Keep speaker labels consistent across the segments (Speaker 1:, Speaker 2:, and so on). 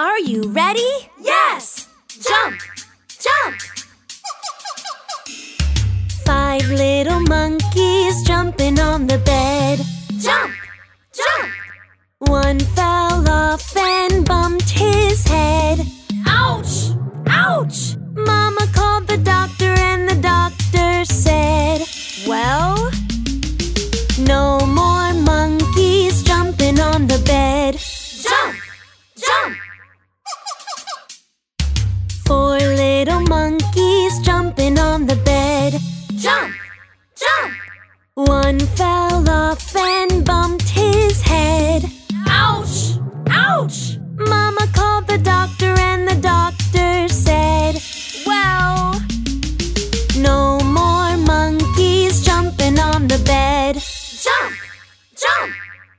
Speaker 1: Are you ready?
Speaker 2: Yes! Jump! Jump!
Speaker 1: 5 little monkeys jumping on the bed.
Speaker 2: Jump! Jump!
Speaker 1: One fell off and bumped his head.
Speaker 2: Ouch! Ouch!
Speaker 1: Mama called the doctor and the doctor said, well, no more monkeys jumping on the bed.
Speaker 2: Jump! Jump!
Speaker 1: 4 little monkeys jumping on the bed.
Speaker 2: Jump! Jump!
Speaker 1: One fell off and bumped his head.
Speaker 2: Ouch! Ouch!
Speaker 1: Mama called the doctor and the doctor said, well, no more monkeys jumping on the bed.
Speaker 2: Jump! Jump!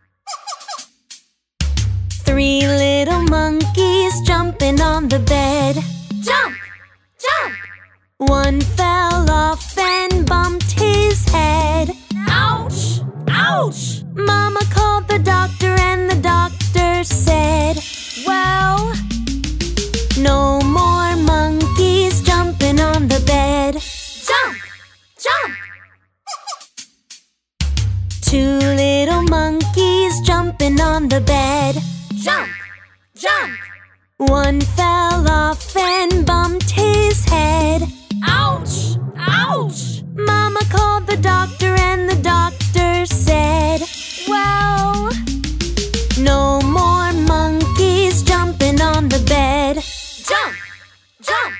Speaker 1: 3 little monkeys jumping on the bed.
Speaker 2: Jump! Jump!
Speaker 1: One fell off and bumped his head.
Speaker 2: Ouch! Ouch!
Speaker 1: Mama called the doctor and the doctor said, well, no more monkeys jumping on the bed.
Speaker 2: Jump! Jump!
Speaker 1: 2 little monkeys jumping on the bed.
Speaker 2: Jump! Jump!
Speaker 1: One fell off and bumped his head.
Speaker 2: Ouch! Ouch!
Speaker 1: Mama called the doctor and the doctor said, well, no more monkeys jumping on the bed.
Speaker 2: Jump! Jump!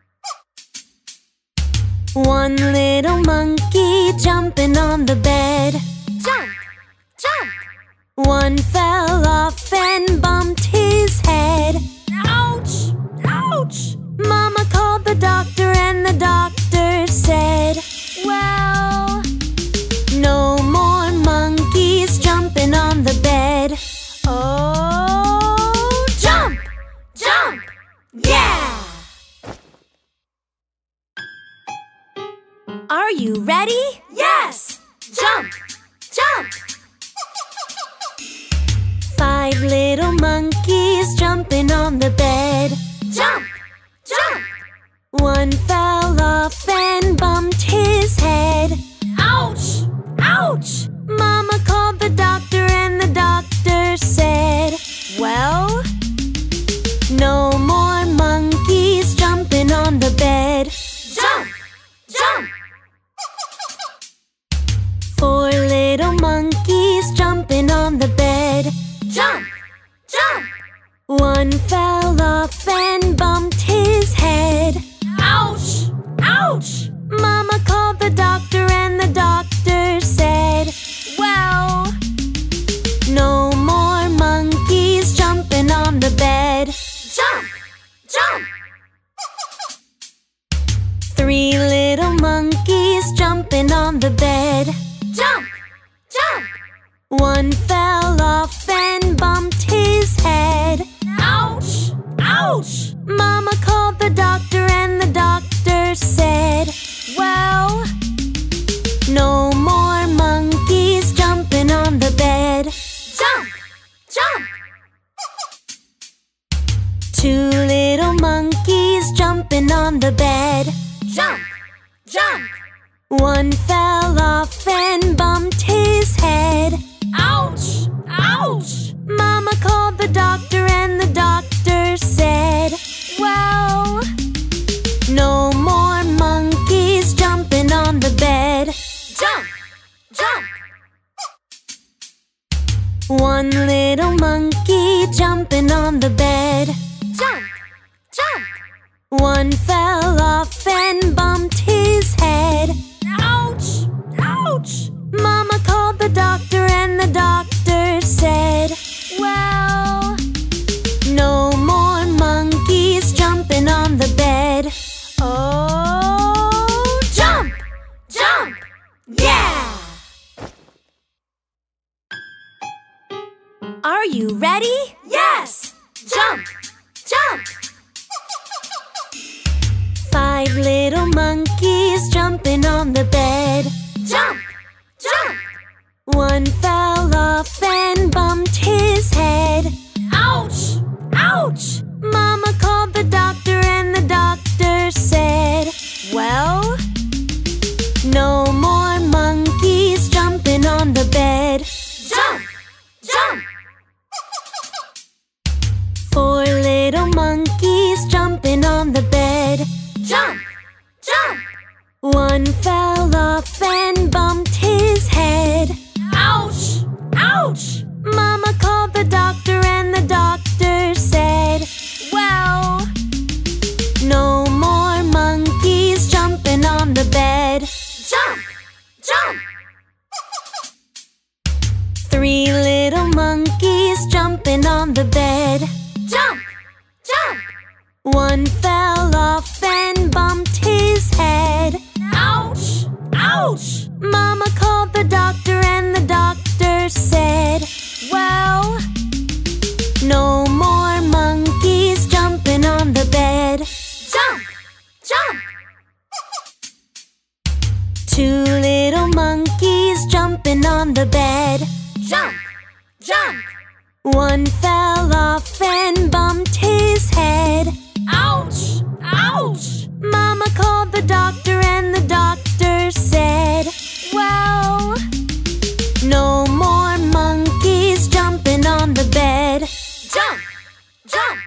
Speaker 1: 1 little monkey jumping on the bed.
Speaker 2: Jump! Jump!
Speaker 1: One fell off and bumped his head.
Speaker 2: Ouch! Ouch!
Speaker 1: Mama called the doctor and the doctor said, well, no more monkeys jumping on the bed. Oh,
Speaker 2: Jump! Jump! Yeah!
Speaker 1: are you ready?
Speaker 2: Yes! Jump! Jump!
Speaker 1: 5 little monkeys jumping on the bed.
Speaker 2: Jump! Jump!
Speaker 1: One fell off and bumped his head.
Speaker 2: Ouch! Ouch!
Speaker 1: Mama called the doctor and the doctor said, well, no more monkeys jumping on the bed.
Speaker 2: Jump! Jump!
Speaker 1: 4 little monkeys jumping on the bed.
Speaker 2: Jump! Jump!
Speaker 1: One fell off and bumped his head.
Speaker 2: Ouch! Ouch!
Speaker 1: Mama called the doctor and the doctor said, well, no more monkeys jumping on the bed.
Speaker 2: Jump! Jump!
Speaker 1: 3 little monkeys jumping on the bed.
Speaker 2: Jump! Jump!
Speaker 1: One fell off and bumped his head.
Speaker 2: Ouch! Ouch!
Speaker 1: Mama called the doctor and the doctor said, well, no more monkeys jumping on the bed.
Speaker 2: Jump! Jump!
Speaker 1: 2 little monkeys jumping on the bed.
Speaker 2: Jump! Jump!
Speaker 1: One fell off and bumped his head.
Speaker 2: Ouch! Ouch!
Speaker 1: Mama called the doctor and the doctor said, well, no more monkeys jumping on the bed.
Speaker 2: Jump! Jump!
Speaker 1: 1 little monkey jumping on the bed.
Speaker 2: Jump! Jump!
Speaker 1: One fell off and bumped his head.
Speaker 2: Ouch! Ouch!
Speaker 1: Mama called the doctor and the doctor said, well, no more monkeys jumping on the bed. Oh,
Speaker 2: Jump! Jump! Yeah!
Speaker 1: are you ready?
Speaker 2: Yes! Jump! Jump!
Speaker 1: 5 little monkeys jumping on the bed.
Speaker 2: Jump! Jump!
Speaker 1: One fell off and bumped his head.
Speaker 2: Ouch! Ouch!
Speaker 1: monkeys jumping on the bed.
Speaker 2: Jump, jump.
Speaker 1: One fell off and bumped his head.
Speaker 2: Ouch, ouch.
Speaker 1: Mama called the doctor and the doctor said, well, no more monkeys jumping on the bed.
Speaker 2: Jump, jump.
Speaker 1: Three little monkeys jumping on the bed.
Speaker 2: Jump, jump.
Speaker 1: One fell off and bumped his head.
Speaker 2: Ouch, ouch.
Speaker 1: Mama called the doctor and the doctor said, well, no more monkeys jumping on the bed.
Speaker 2: Jump, jump.
Speaker 1: Two little monkeys jumping on the bed.
Speaker 2: Jump, jump.
Speaker 1: One fell off and bumped his head.
Speaker 2: Ouch, ouch.
Speaker 1: Mama called the doctor and the doctor said, well, no more monkeys jumping on the bed.
Speaker 2: Jump, jump.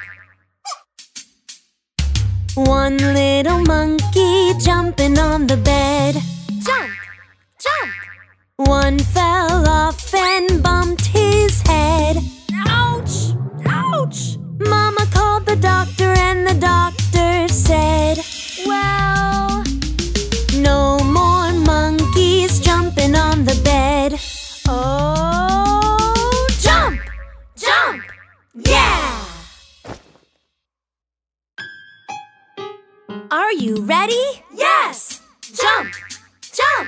Speaker 1: One little monkey jumping on the bed.
Speaker 2: Jump, jump.
Speaker 1: One fell off and bumped his head.
Speaker 2: Ouch, ouch.
Speaker 1: Mama called the doctor and the doctor said, well, no more monkeys jumping on the bed. Oh,
Speaker 2: Jump, jump. Yeah!
Speaker 1: Are you ready?
Speaker 2: Yes! Jump, jump.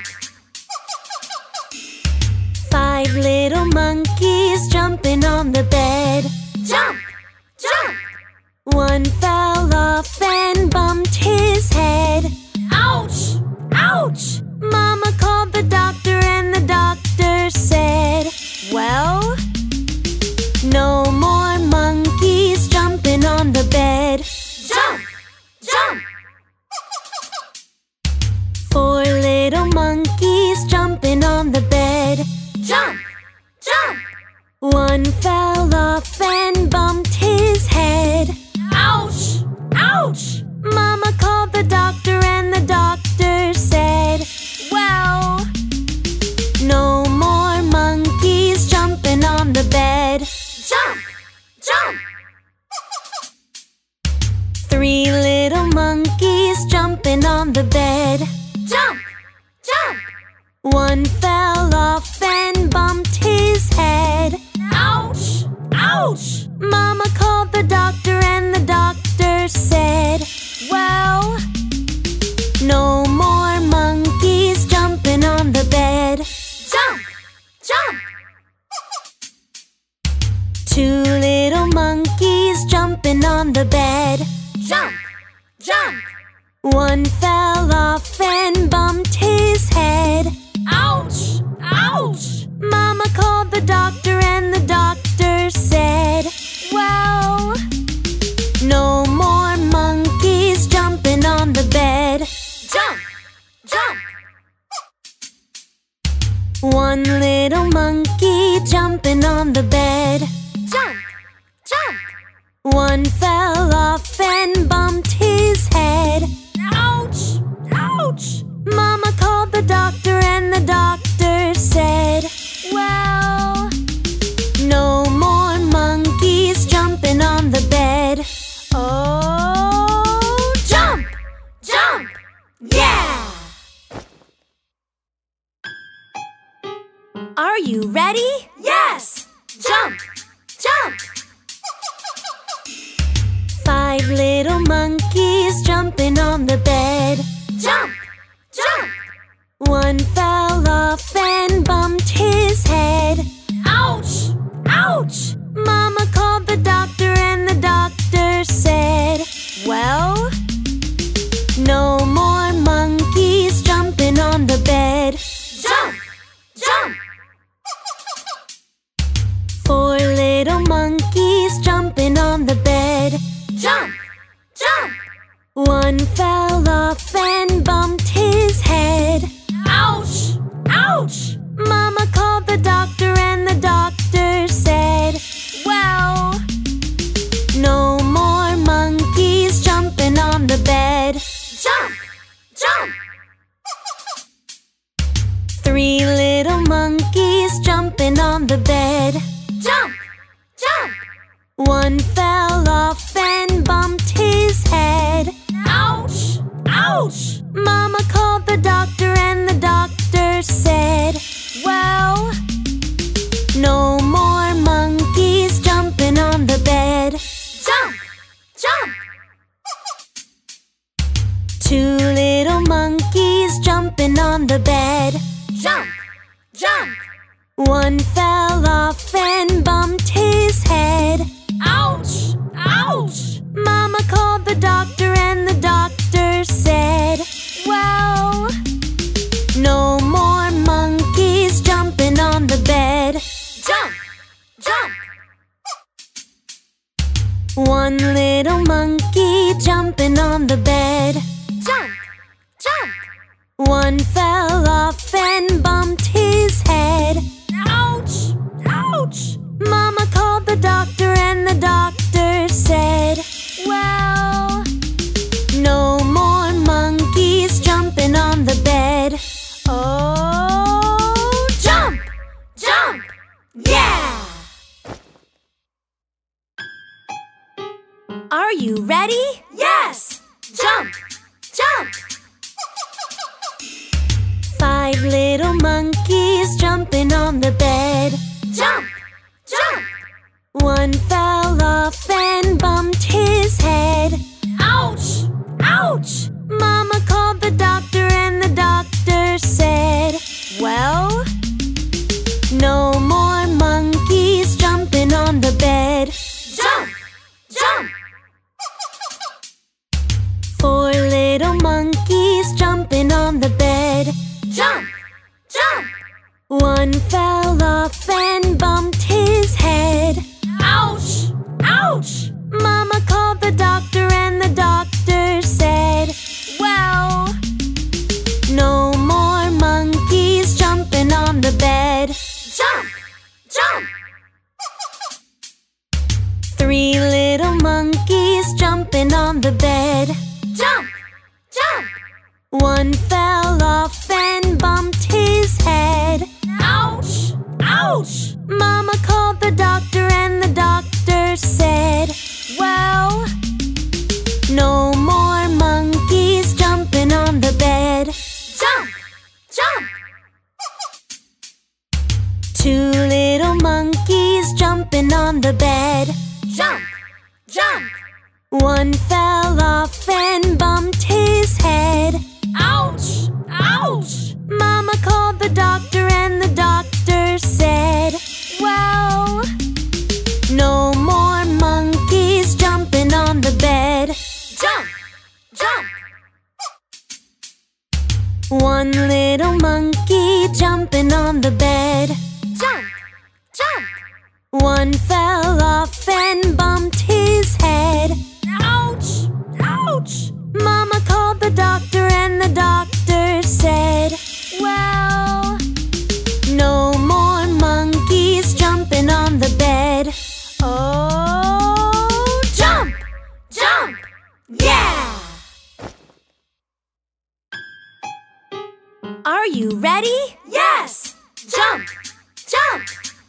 Speaker 1: Five little monkeys jumping on the bed.
Speaker 2: Jump, jump.
Speaker 1: One fell off and bumped his head.
Speaker 2: Ouch, ouch.
Speaker 1: Mama called the doctor and the doctor said, well, no more monkeys jumping on the bed.
Speaker 2: Jump, jump.
Speaker 1: Four little monkeys jumping on the bed.
Speaker 2: Jump, jump.
Speaker 1: One fell off and bumped his head.
Speaker 2: Ouch, ouch.
Speaker 1: Mama called the doctor and the doctor said, well, no more monkeys jumping on the bed.
Speaker 2: Jump, jump.
Speaker 1: Three little monkeys jumping on the bed.
Speaker 2: Jump, jump.
Speaker 1: One fell off and bumped his head.
Speaker 2: Ouch, ouch.
Speaker 1: Mama called the doctor and the doctor said, well, no more monkeys jumping on the bed.
Speaker 2: Jump, jump.
Speaker 1: Two little monkeys jumping on the bed.
Speaker 2: Jump, jump.
Speaker 1: One fell off and bumped his head.
Speaker 2: Ouch, ouch.
Speaker 1: Mama called the doctor and the doctor said, well, no more monkeys jumping on the bed.
Speaker 2: Jump, jump.
Speaker 1: One little monkey jumping on the bed.
Speaker 2: Jump, jump.
Speaker 1: One fell off and bumped his head.
Speaker 2: Ouch, ouch.
Speaker 1: Mama called the doctor and the doctor said, well, no more monkeys jumping on the bed. Oh,
Speaker 2: Jump, jump. Yeah!
Speaker 1: are you ready?
Speaker 2: Yes! Jump, jump.
Speaker 1: Five little monkeys jumping on the bed.
Speaker 2: Jump, jump.
Speaker 1: One fell off and bumped his head.
Speaker 2: Ouch, ouch.
Speaker 1: Mama called the doctor and the doctor said, well, no more monkeys jumping on the bed.
Speaker 2: Jump, jump.
Speaker 1: Four little monkeys jumping on the bed.
Speaker 2: Jump, jump.
Speaker 1: One fell One fell off and bumped his head.
Speaker 2: Ouch! Ouch!
Speaker 1: Mama called the doctor and the doctor said, well, no more monkeys jumping on the bed.
Speaker 2: Jump! Jump!
Speaker 1: Two little monkeys jumping on the bed.
Speaker 2: Jump! Jump!
Speaker 1: One fell off and bumped his head.
Speaker 2: Ouch! Ouch!
Speaker 1: Mama called the doctor and the doctor said, well, no more monkeys jumping on the bed.
Speaker 2: Jump! Jump!
Speaker 1: One little monkey jumping on the bed.
Speaker 2: Jump! Jump!
Speaker 1: One fell off and bumped his head.
Speaker 2: Ouch! Ouch!
Speaker 1: Mama called the doctor and the doctor said, well, no more monkeys jumping on the bed. Oh,
Speaker 2: Jump! Jump! Yeah!
Speaker 1: are you ready?
Speaker 2: Yes! Jump! Jump!
Speaker 1: Five little monkeys jumping on the bed.
Speaker 2: Jump! Jump!
Speaker 1: One fell off and bumped his head.
Speaker 2: Ouch! Ouch!
Speaker 1: Mama called the doctor and the doctor said, well, no more monkeys jumping on the bed.
Speaker 2: Jump! Jump!
Speaker 1: Four little monkeys jumping on the bed.
Speaker 2: Jump! Jump!
Speaker 1: One fell off and bumped his head.
Speaker 2: Ouch! Ouch!
Speaker 1: Mama called the doctor and the doctor said, well, no more monkeys jumping on the bed.
Speaker 2: Jump! Jump!
Speaker 1: Three little monkeys jumping on the bed.
Speaker 2: Jump! Jump!
Speaker 1: One fell off and bumped his head.
Speaker 2: Ouch! Ouch!
Speaker 1: Mama called the doctor and the doctor said, well, no more monkeys jumping on the bed.
Speaker 2: Jump! Jump!
Speaker 1: Two little monkeys jumping on the bed.
Speaker 2: Jump! Jump!
Speaker 1: One fell off and bumped his head.
Speaker 2: Ouch! Ouch!
Speaker 1: Mama called the doctor and the doctor said, well, no more monkeys jumping on the bed.
Speaker 2: Jump! Jump!
Speaker 1: One little monkey jumping on the bed.
Speaker 2: Jump! Jump!
Speaker 1: One fell off and bumped his head.
Speaker 2: Ouch! Ouch!
Speaker 1: Mama called the doctor and the doctor said, well, no more monkeys jumping on the bed. Oh,
Speaker 2: Jump! Jump! Yeah!
Speaker 1: are you ready?
Speaker 2: Yes! Jump! Jump!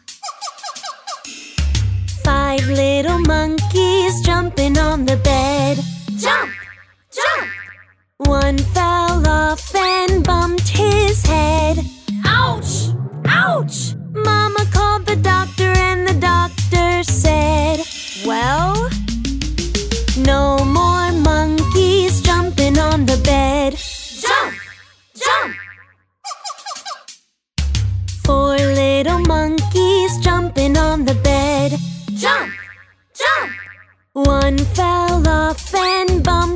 Speaker 1: Five little monkeys jumping on the bed.
Speaker 2: Jump! Jump!
Speaker 1: One fell off and bumped his head.
Speaker 2: Ouch! Ouch!
Speaker 1: Mama called the doctor and the doctor said, well, no more monkeys jumping on the bed.
Speaker 2: Jump! Jump!
Speaker 1: Four little monkeys jumping on the bed.
Speaker 2: Jump! Jump!
Speaker 1: One fell off and bumped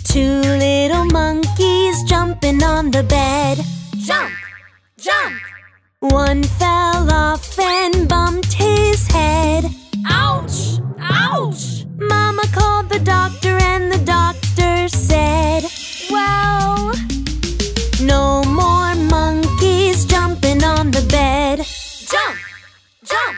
Speaker 1: Two little monkeys jumping on the bed.
Speaker 2: Jump, jump.
Speaker 1: One fell off and bumped his head.
Speaker 2: Ouch, ouch.
Speaker 1: Mama called the doctor and the doctor said, well, no more monkeys jumping on the bed.
Speaker 2: Jump, jump.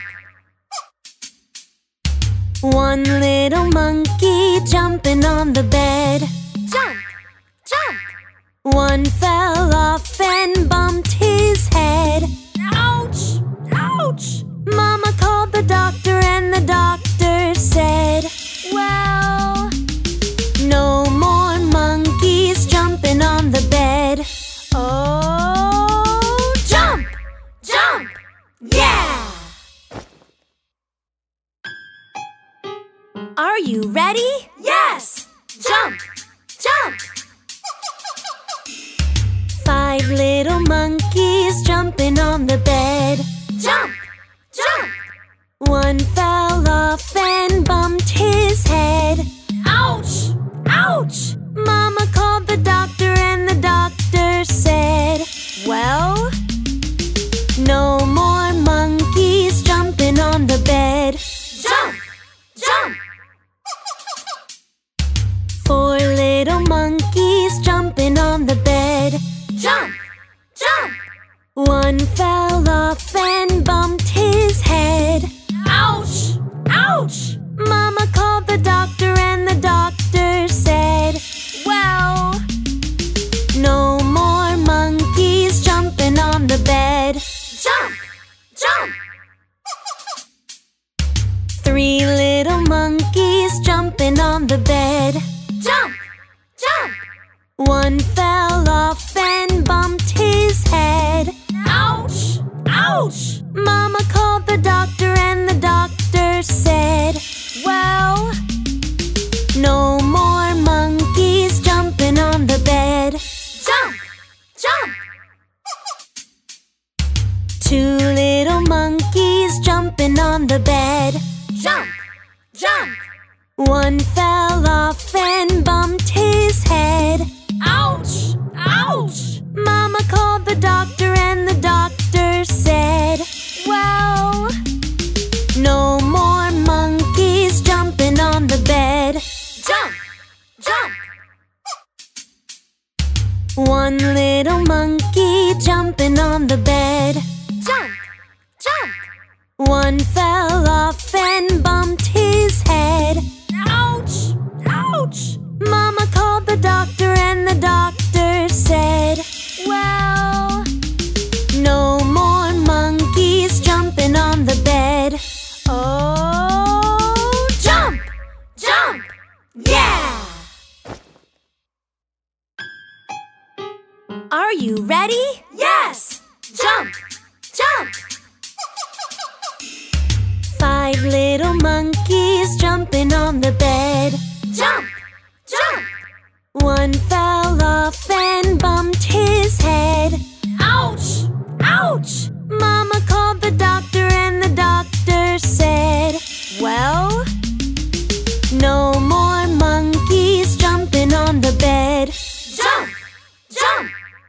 Speaker 1: One little monkey jumping on the bed.
Speaker 2: Jump, jump.
Speaker 1: One fell off and bumped his head.
Speaker 2: Ouch, ouch.
Speaker 1: Mama called the doctor and the doctor said, well, no more monkeys jumping on the bed. Oh,
Speaker 2: Jump, jump. Yeah!
Speaker 1: are you ready?
Speaker 2: Yes! Jump, jump.
Speaker 1: Five little monkeys jumping on the bed.
Speaker 2: Jump, jump.
Speaker 1: One fell off and bumped his head.
Speaker 2: Ouch, ouch.
Speaker 1: Mama called the doctor and the doctor said, well, no more monkeys jumping on the bed.
Speaker 2: Jump, jump.
Speaker 1: Four little monkeys jumping on the bed.
Speaker 2: Jump, jump.
Speaker 1: One fell off and bumped his head.
Speaker 2: Ouch, ouch.
Speaker 1: Mama called the doctor and the doctor said, well, no more monkeys jumping on the bed.
Speaker 2: Jump, jump.
Speaker 1: Three little monkeys jumping on the bed.
Speaker 2: Jump, jump.
Speaker 1: One fell off and bumped his head.
Speaker 2: Ouch, ouch.
Speaker 1: Mama called the doctor and the doctor said, well, no more monkeys jumping on the bed.
Speaker 2: Jump, jump.
Speaker 1: Two little monkeys jumping on the bed.
Speaker 2: Jump, jump.
Speaker 1: One fell off and bumped his head.
Speaker 2: Ouch, ouch.
Speaker 1: Mama called the doctor and the doctor said, well, no more monkeys jumping on the bed.
Speaker 2: Jump, jump.
Speaker 1: One little monkey jumping on the bed.
Speaker 2: Jump, jump.
Speaker 1: One fell off and bumped his head.
Speaker 2: Ouch, ouch.
Speaker 1: Mama called the doctor and the doctor said, well, no more monkeys jumping on the bed. Oh,
Speaker 2: Jump, jump. Yeah!
Speaker 1: are you ready?
Speaker 2: Yes! Jump, jump.
Speaker 1: Five little monkeys jumping on the bed.
Speaker 2: Jump, jump.
Speaker 1: One fell off and bumped his head.
Speaker 2: Ouch, ouch.
Speaker 1: Mama called the doctor and the doctor said, well, no more monkeys jumping on the bed.
Speaker 2: Jump, jump.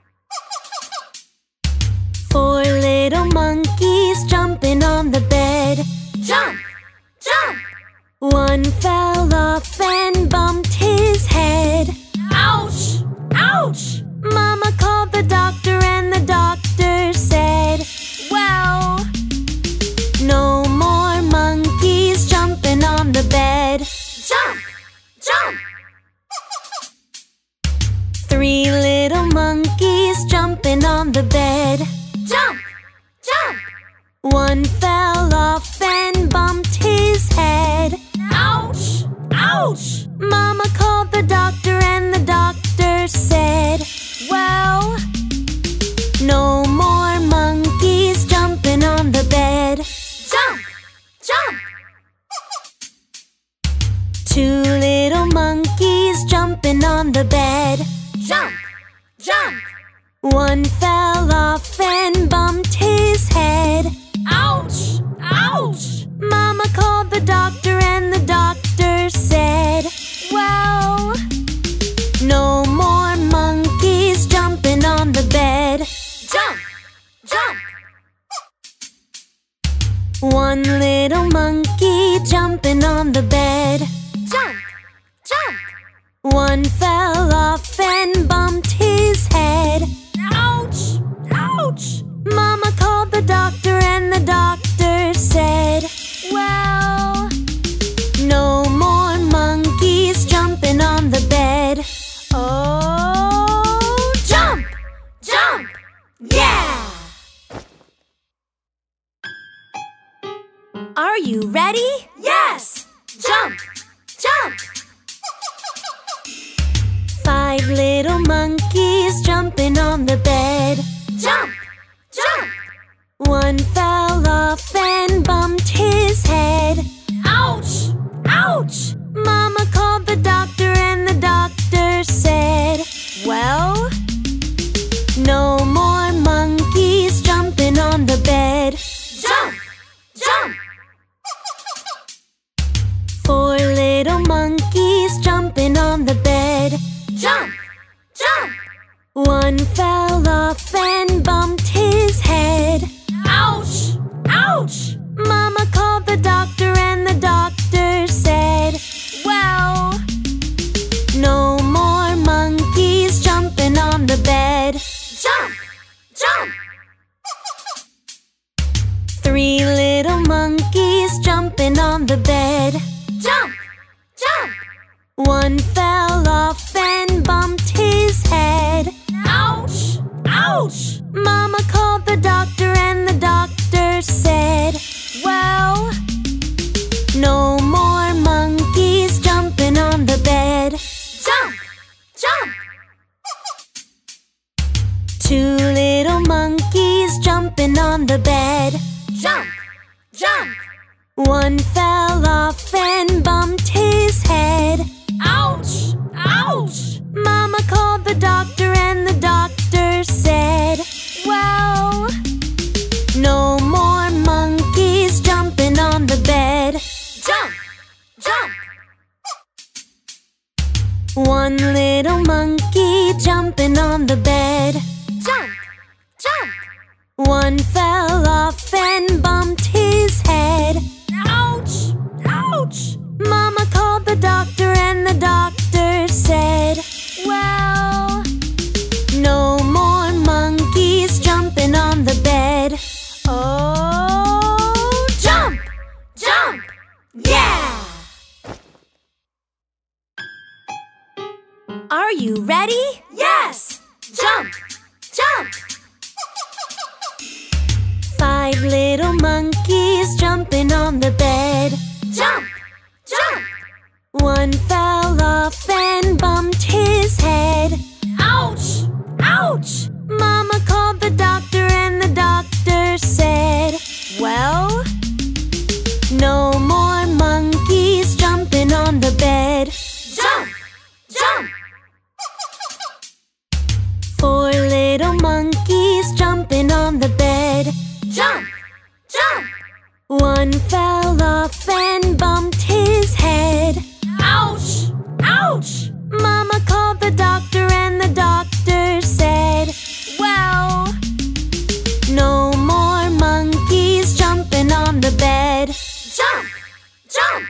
Speaker 1: Four little monkeys jumping on the bed.
Speaker 2: Jump, jump.
Speaker 1: One fell off and bumped his head.
Speaker 2: Ouch, ouch.
Speaker 1: Mama called the doctor and the doctor said, well, no more monkeys jumping on the bed.
Speaker 2: Jump, jump.
Speaker 1: Three little monkeys jumping on the bed.
Speaker 2: Jump, jump.
Speaker 1: One fell off and bumped his head.
Speaker 2: Ouch, ouch.
Speaker 1: Mama called the doctor and the doctor said, well, no more monkeys jumping on the bed.
Speaker 2: Jump, jump.
Speaker 1: Two little monkeys jumping on the bed.
Speaker 2: Jump, jump.
Speaker 1: One fell off and bumped his head.
Speaker 2: Ouch, ouch.
Speaker 1: Mama called the doctor and the doctor said, well, no One fell off and bumped his head.
Speaker 2: Ouch! Ouch!
Speaker 1: Mama called the doctor and the doctor said, well, no more monkeys jumping on the bed. Oh,
Speaker 2: Jump! Jump! Yeah!
Speaker 1: are you ready?
Speaker 2: Yes! Jump! Jump!
Speaker 1: 5 little monkeys jumping on the bed.
Speaker 2: Jump! Jump!
Speaker 1: One fell off and bumped his head.
Speaker 2: Ouch! Ouch!
Speaker 1: Mama called the doctor and the doctor said, well, no more monkeys jumping on the bed.
Speaker 2: Jump! Jump!
Speaker 1: 4 little monkeys jumping on the bed.
Speaker 2: Jump! Jump!
Speaker 1: One fell off and bumped his head.
Speaker 2: Ouch! Ouch!
Speaker 1: Mama called the doctor and the doctor said, well, no more monkeys jumping on the bed.
Speaker 2: Jump! Jump!
Speaker 1: 3 little monkeys jumping on the bed.
Speaker 2: Jump! Jump!
Speaker 1: One fell off and bumped his head.
Speaker 2: Ouch! Ouch!
Speaker 1: Mama called the doctor and the doctor said, well, no more monkeys jumping on the bed.
Speaker 2: Jump! Jump!
Speaker 1: 2 little monkeys jumping on the bed.
Speaker 2: Jump! Jump!
Speaker 1: One fell off and bumped his head.
Speaker 2: Ouch! Ouch!
Speaker 1: Mama called the doctor and the doctor said, well, no more monkeys jumping on the bed.
Speaker 2: Jump! Jump!
Speaker 1: 1 little monkey jumping on the bed.
Speaker 2: Jump! Jump!
Speaker 1: One fell off and bumped his head.
Speaker 2: Ouch! Ouch!
Speaker 1: Mama called the doctor and the doctor said, well, no more monkeys jumping on the bed. Oh,
Speaker 2: Jump! Jump! Yeah!
Speaker 1: are you ready?
Speaker 2: Yes! Jump! Jump!
Speaker 1: 5 little monkeys jumping on the bed.
Speaker 2: Jump! Jump!
Speaker 1: One fell off and bumped his head.
Speaker 2: Ouch! Ouch!
Speaker 1: Mama called the doctor and the doctor said, well, no more monkeys jumping on the bed.
Speaker 2: Jump! Jump!
Speaker 1: 4 little monkeys jumping on the bed.
Speaker 2: Jump! Jump!
Speaker 1: One fell off and bumped his head.
Speaker 2: Ouch! Ouch!
Speaker 1: Mama called the doctor and the doctor said, well, no more monkeys jumping on the bed.
Speaker 2: Jump! Jump!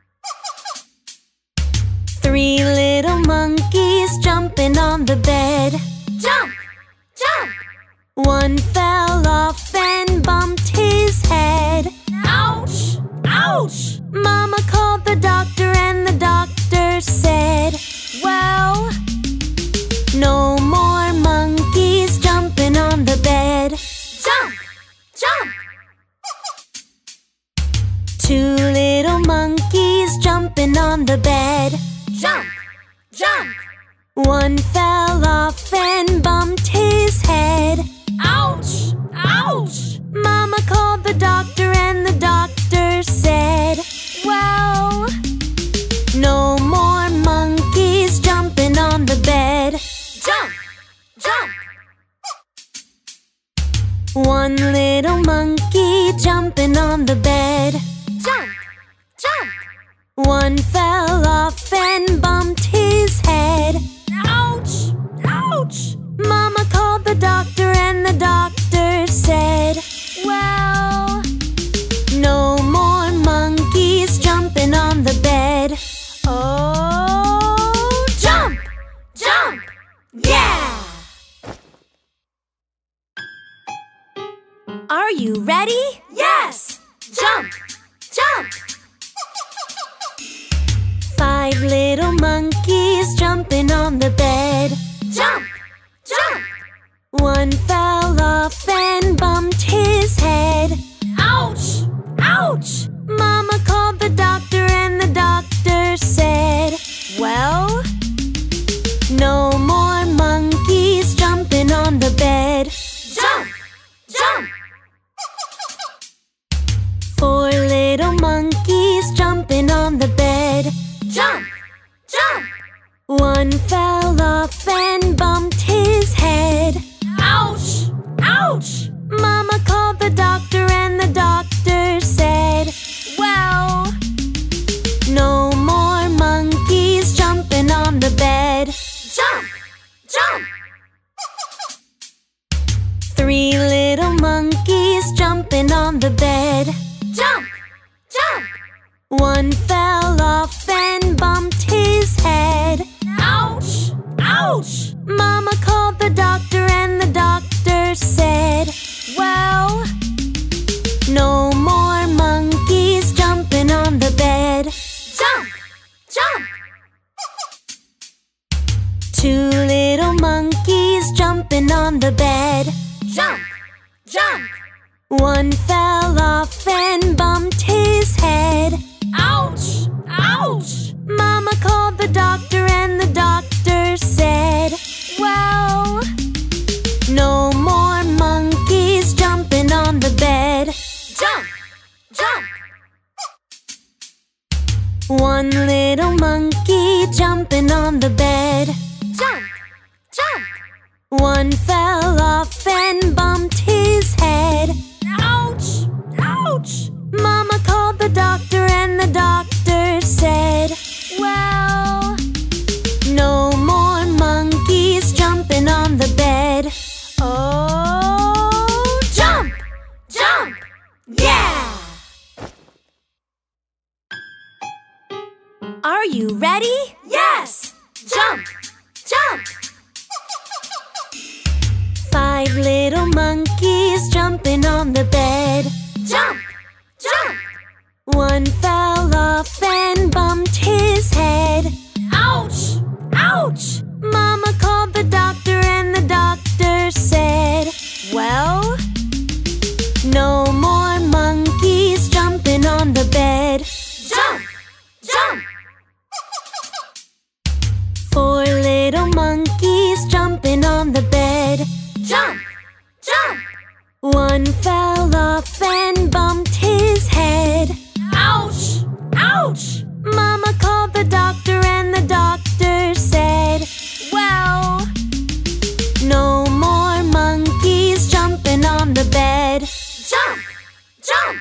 Speaker 1: 3 little monkeys jumping on the bed.
Speaker 2: Jump! Jump!
Speaker 1: One fell off and bumped his head.
Speaker 2: Ouch! Ouch!
Speaker 1: Mama called the doctor and the doctor said, well, no more monkeys jumping on the bed.
Speaker 2: Jump! Jump!
Speaker 1: 2 little monkeys jumping on the bed.
Speaker 2: Jump! Jump!
Speaker 1: One fell off and bumped his head.
Speaker 2: Ouch! Ouch!
Speaker 1: Mama called the doctor and the doctor said, well, no more monkeys jumping on the bed.
Speaker 2: Jump! Jump!
Speaker 1: 1 little monkey jumping on the bed.
Speaker 2: Jump! Jump!
Speaker 1: One fell off and bumped his head.
Speaker 2: Ouch! Ouch!
Speaker 1: Mama called the doctor and the doctor said, well, no more monkeys jumping on the bed. Oh,
Speaker 2: Jump!
Speaker 1: you ready?
Speaker 2: Yes! Jump! Jump!
Speaker 1: 5 little monkeys jumping on the bed.
Speaker 2: Jump! Jump!
Speaker 1: One fell off and bumped his head.
Speaker 2: Ouch! Ouch!
Speaker 1: Mama called the doctor and the doctor said, well, no more monkeys jumping on the bed.
Speaker 2: Jump! Jump!
Speaker 1: 4 little monkeys jumping on the bed.
Speaker 2: Jump! Jump!
Speaker 1: One fell off and bumped his head.
Speaker 2: Ouch! Ouch!
Speaker 1: Mama called the doctor and the doctor said, well, no more monkeys jumping on the bed.
Speaker 2: Jump! Jump!
Speaker 1: 3 little monkeys jumping on the bed.
Speaker 2: Jump! Jump!
Speaker 1: One fell off and bumped his head.
Speaker 2: Ouch! Ouch!
Speaker 1: Mama called the doctor and the doctor said, well, no more monkeys jumping on the bed.
Speaker 2: Jump! Jump!
Speaker 1: 2 little monkeys jumping on the bed.
Speaker 2: Jump! Jump!
Speaker 1: One fell off and bumped his head.
Speaker 2: Ouch! Ouch!
Speaker 1: Mama called the doctor and the doctor said, well, no more monkeys jumping on the bed.
Speaker 2: Jump! Jump!
Speaker 1: 1 little monkey jumping on the bed.
Speaker 2: Jump! Jump!
Speaker 1: One fell off and bumped his head.
Speaker 2: Ouch! Ouch!
Speaker 1: Mama called the doctor and the doctor said, well, no more monkeys jumping on the bed. Oh,
Speaker 2: Jump! Jump! Yeah!
Speaker 1: are you ready?
Speaker 2: Yes! Jump! Jump!
Speaker 1: 5 little monkeys jumping on the bed.
Speaker 2: Jump! Jump!
Speaker 1: One fell off and bumped his head.
Speaker 2: Ouch! Ouch!
Speaker 1: Mama called the doctor and the doctor said, well, no more monkeys jumping on the bed.
Speaker 2: Jump! Jump!
Speaker 1: 4 little monkeys jumping on the bed.
Speaker 2: Jump! Jump!
Speaker 1: One fell off and bumped his head.
Speaker 2: Ouch! Ouch!
Speaker 1: Mama called the doctor and the doctor said, well, no more monkeys jumping on the bed.
Speaker 2: Jump! Jump!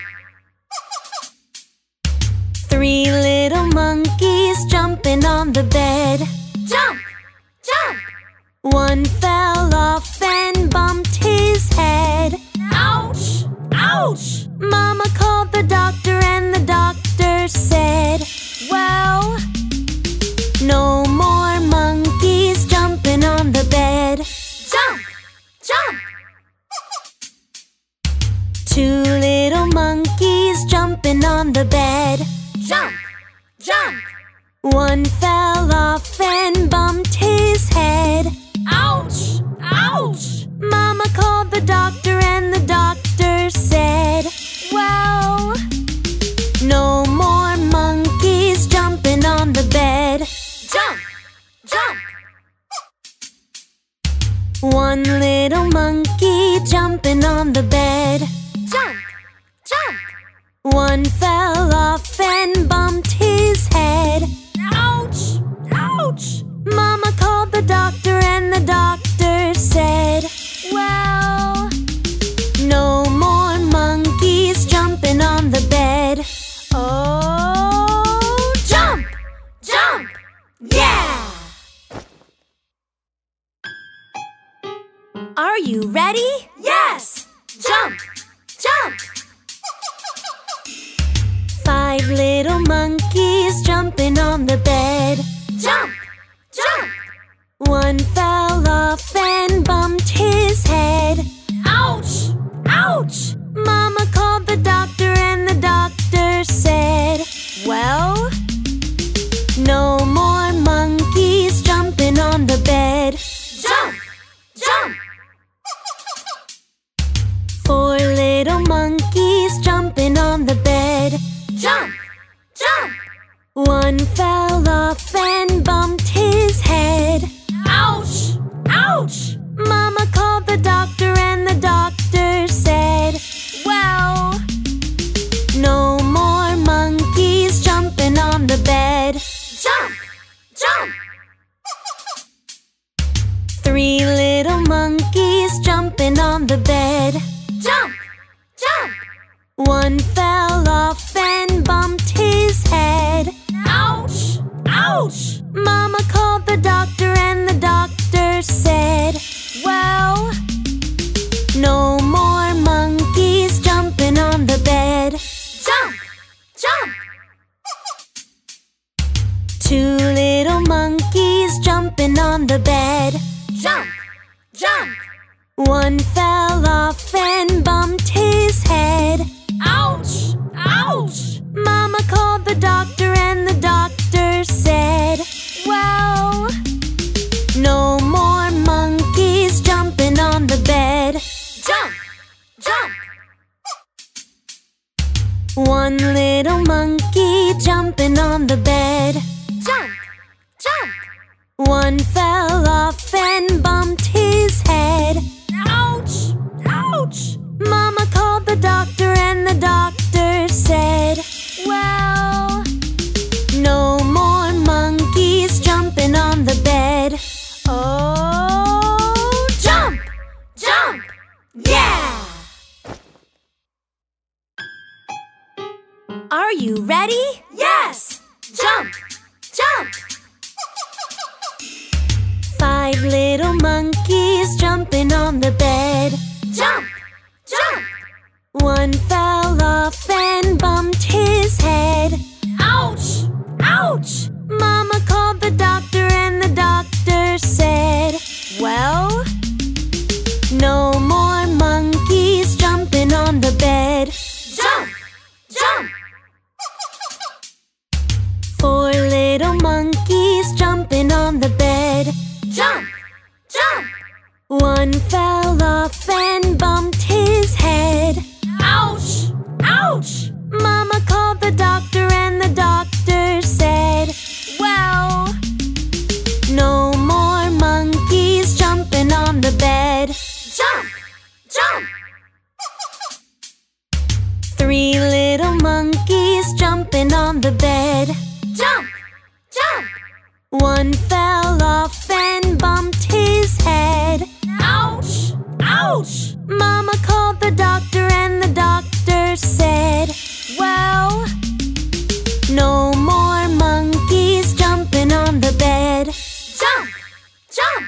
Speaker 1: 3 little monkeys jumping on the bed.
Speaker 2: Jump! Jump!
Speaker 1: One fell off and bumped his head.
Speaker 2: Ouch! Ouch!
Speaker 1: Mama called the doctor and the doctor said, well, no more monkeys jumping on the bed.
Speaker 2: Jump! Jump!
Speaker 1: 2 little monkeys jumping on the bed.
Speaker 2: Jump! Jump!
Speaker 1: One fell off and bumped his head.
Speaker 2: Ouch! Ouch!
Speaker 1: Mama called the doctor and the doctor said, well, no more monkeys jumping on the bed.
Speaker 2: Jump! Jump!
Speaker 1: 1 little monkey jumping on the bed.
Speaker 2: Jump! Jump!
Speaker 1: One fell off and bumped his head.
Speaker 2: Ouch! Ouch!
Speaker 1: Mama called the doctor and the doctor said, well, no more monkeys jumping on the bed. Oh,
Speaker 2: Jump! Jump! Yeah!
Speaker 1: are you ready?
Speaker 2: Yes! Jump! Jump!
Speaker 1: 5 little monkeys jumping on the bed.
Speaker 2: Jump! Jump!
Speaker 1: One fell off and bumped his head.
Speaker 2: Ouch! Ouch!
Speaker 1: Mama
Speaker 2: jump.
Speaker 1: Three little monkeys jumping on the bed.
Speaker 2: Jump, jump.
Speaker 1: One fell off and bumped his head.
Speaker 2: Ouch, ouch.
Speaker 1: Mama called the doctor and the doctor said, well, no more monkeys jumping on the bed.
Speaker 2: Jump, jump.
Speaker 1: Two little monkeys jumping on the bed.
Speaker 2: Jump, jump.
Speaker 1: One fell off and bumped his head.
Speaker 2: Ouch, ouch.
Speaker 1: Mama called the doctor and the doctor said, well, no more monkeys jumping on the bed.
Speaker 2: Jump, jump.
Speaker 1: One little monkey jumping on the bed.
Speaker 2: Jump, jump.
Speaker 1: One fell off and bumped his head.
Speaker 2: Ouch, ouch.
Speaker 1: Mama called the doctor and the doctor said, well, no more monkeys jumping on the bed. Oh,
Speaker 2: Jump, jump. Yeah!
Speaker 1: are you ready?
Speaker 2: Yes! Jump, jump.
Speaker 1: Five little monkeys jumping on the bed.
Speaker 2: Jump, jump.
Speaker 1: One fell off and bumped his head.
Speaker 2: Ouch, ouch.
Speaker 1: Mama called the doctor and the doctor said, well, no more monkeys jumping on the bed.
Speaker 2: Jump, jump.
Speaker 1: Four little monkeys jumping on the bed.
Speaker 2: Jump, jump.
Speaker 1: One fell off and bumped his head.
Speaker 2: Ouch, ouch.
Speaker 1: Mama called the doctor and the doctor said, well, no more monkeys jumping on the bed.
Speaker 2: Jump, jump.
Speaker 1: Three little monkeys jumping on the bed.
Speaker 2: Jump, jump.
Speaker 1: One fell off and bumped his head.
Speaker 2: Ouch, ouch.
Speaker 1: Mama called the doctor and the doctor said, well, no more monkeys jumping on the bed.
Speaker 2: Jump, jump.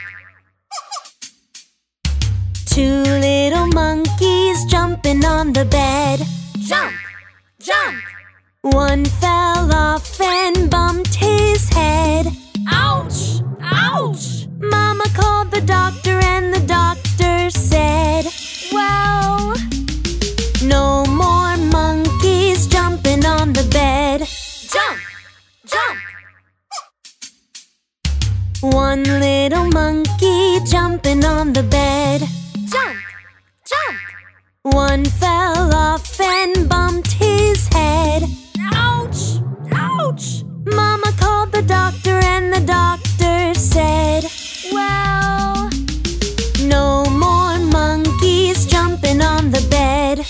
Speaker 1: Two little monkeys jumping on the bed.
Speaker 2: Jump, jump.
Speaker 1: One fell off and bumped his head.
Speaker 2: Ouch, ouch.
Speaker 1: Mama called the doctor and the doctor said, well, no more monkeys jumping on the bed.
Speaker 2: Jump, jump.
Speaker 1: One little monkey jumping on the bed.
Speaker 2: Jump, jump.
Speaker 1: One fell off and bumped his head.
Speaker 2: Ouch, ouch.
Speaker 1: Mama called the doctor and the doctor said, well, no more monkeys jumping on the bed.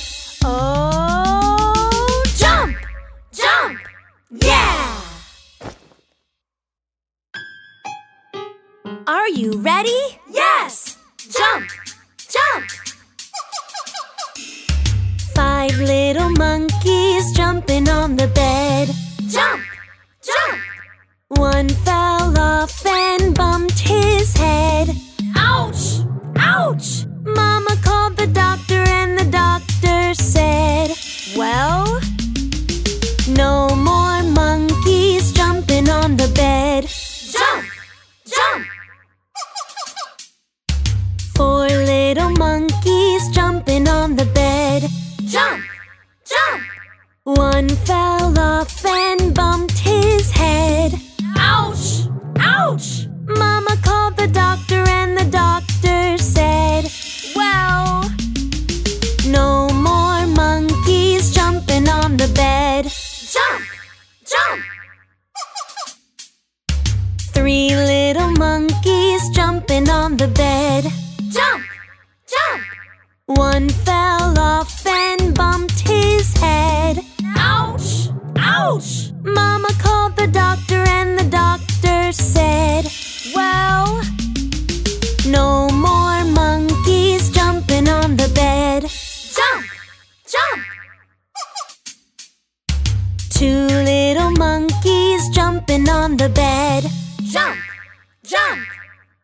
Speaker 1: Oh,
Speaker 2: Jump, jump. Yeah!
Speaker 1: are you ready?
Speaker 2: Yes! Jump, jump.
Speaker 1: Five little monkeys jumping on the bed.
Speaker 2: Jump, jump.
Speaker 1: One fell off and bumped his head.
Speaker 2: Ouch, ouch.
Speaker 1: Mama called the doctor and the doctor said, well, no more monkeys jumping on the bed.
Speaker 2: Jump, jump.
Speaker 1: Four little monkeys jumping on the bed.
Speaker 2: Jump, jump.
Speaker 1: One fell off and bumped his head.
Speaker 2: Ouch, ouch.
Speaker 1: Mama called the doctor and the doctor said, well, no more monkeys jumping on the bed.
Speaker 2: Jump, jump.
Speaker 1: Three little monkeys jumping on the bed.
Speaker 2: Jump, jump.
Speaker 1: One fell off and bumped his head.
Speaker 2: Ouch, ouch.
Speaker 1: Mama called the doctor and the doctor said,